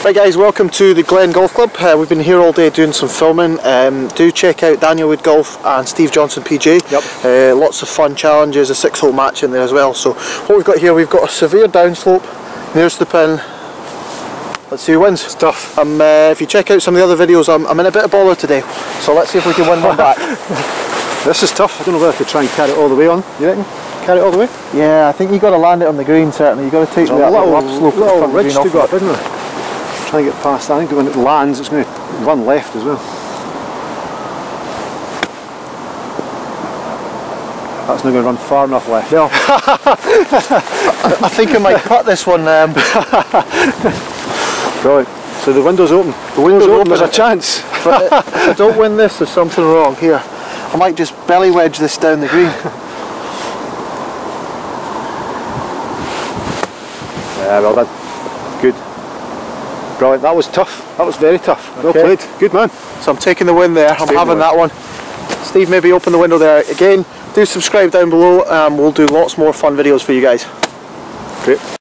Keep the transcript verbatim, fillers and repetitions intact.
Right guys, welcome to the Glen Golf Club. Uh, we've been here all day doing some filming. Um, do check out Daniel Wood Golf and Steve Johnson P G. Yep. Uh, lots of fun challenges, a six hole match in there as well. So what we've got here, we've got a severe downslope. There's the pin. Let's see who wins. It's tough. Um, uh, if you check out some of the other videos, I'm, I'm in a bit of bother today. So let's see if we can win one back. This is tough. I don't know whether I could try and carry it all the way on. You reckon? Carry it all the way? Yeah, I think you've got to land it on the green certainly. You've got to take There's that a little, little upslope. little ridge to go up, isn't there? Try and get past that. I think when it lands it's going to run left as well. That's not going to run far enough left. No. I think I might cut this one. Um. Brilliant. So the window's open. The window's open, open. There's a chance. But if I don't win this, there's something wrong here. I might just belly wedge this down the green. Yeah, well done. Good. Brilliant. That was tough. That was very tough. Well Okay. played. Good man. So I'm taking the win there. I'm Taking having the that one. Steve, maybe open the window there again. Do subscribe down below. Um, we'll do lots more fun videos for you guys. Great.